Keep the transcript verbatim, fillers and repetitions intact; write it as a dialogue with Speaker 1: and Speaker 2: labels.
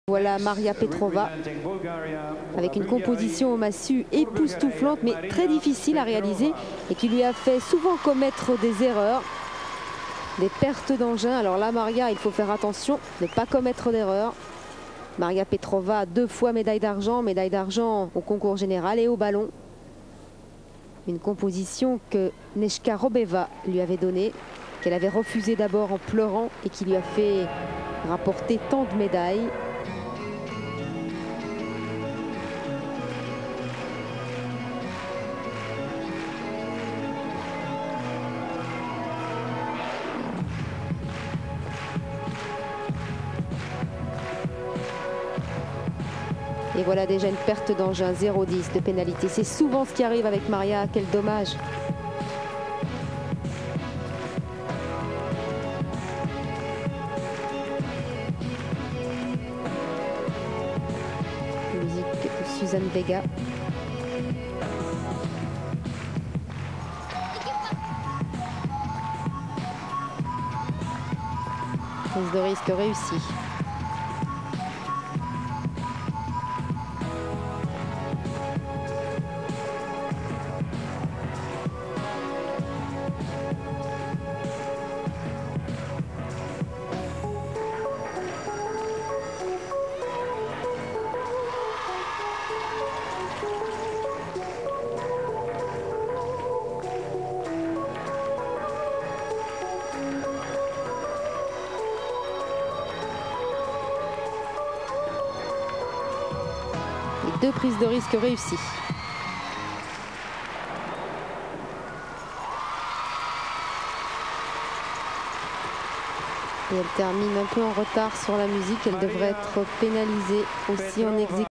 Speaker 1: Voilà Maria Petrova avec une composition au massue époustouflante mais très difficile à réaliser et qui lui a fait souvent commettre des erreurs, des pertes d'engin. Alors là Maria, il faut faire attention, ne pas commettre d'erreurs. Maria Petrova, deux fois médaille d'argent, médaille d'argent au concours général et au ballon. Une composition que Nežka Robeva lui avait donnée, qu'elle avait refusée d'abord en pleurant et qui lui a fait rapporter tant de médailles. Et voilà déjà une perte d'engin, zéro dix de pénalité. C'est souvent ce qui arrive avec Maria, quel dommage. Musique de Suzanne Vega. Prise de risque réussie. Et deux prises de risque réussies. Et elle termine un peu en retard sur la musique. Elle devrait être pénalisée aussi en exécution.